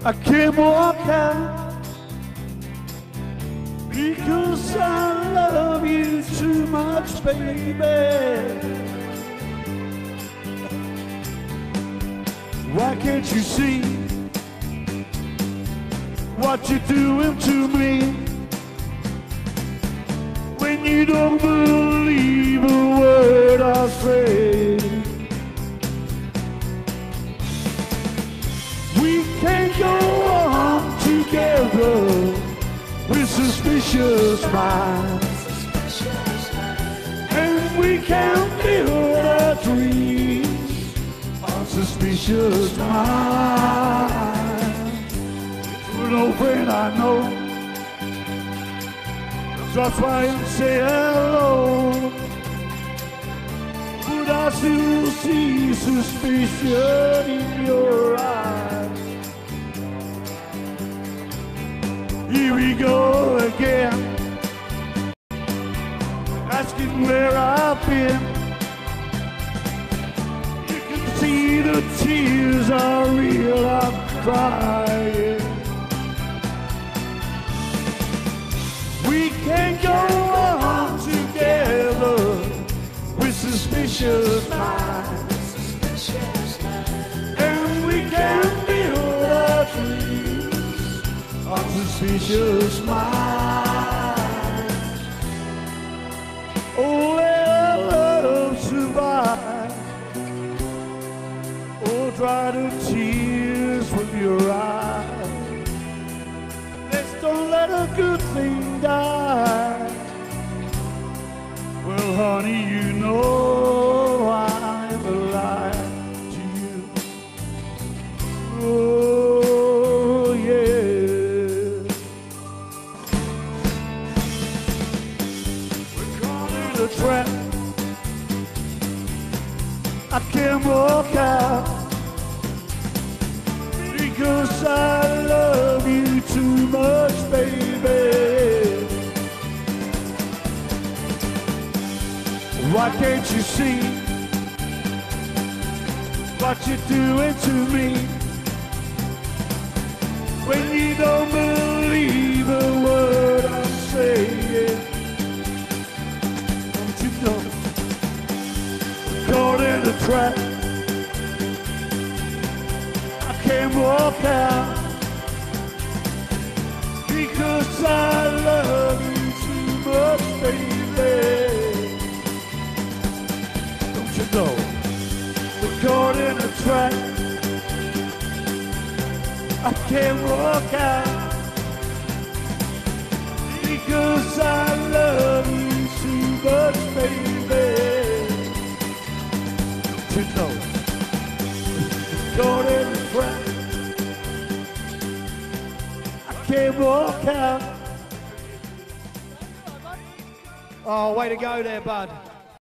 I can't walk out because I love you too much, baby. Why can't you see what you're doing to me when you don't believe a word I say? We can't go on together with suspicious minds, and we can't build our dreams on suspicious minds. You're an old friend I know, that's why I say hello, but I still see suspicion in your eyes. Here we go again, asking where I've been. You can see the tears are real, I'm crying. We can't go on together with suspicious minds, and we can't build our dreams on suspicious minds. Oh, let love survive. Oh, dry the tears from your eyes. Let's don't let a good thing die. Well, honey, you know I'm alive to you. Oh, yeah. We're caught in a trap. I can't walk out because I love you too much, baby. Why can't you see what you're doing to me when you don't believe a word I'm saying? Don't you know we're caught in a trap? I can't walk out because I love you too much, baby. Don't you know we're caught in a trap? I can't walk out because I love you too much, baby. Don't you know we're caught in a trap? Can't walk out. Oh, way to go there, bud.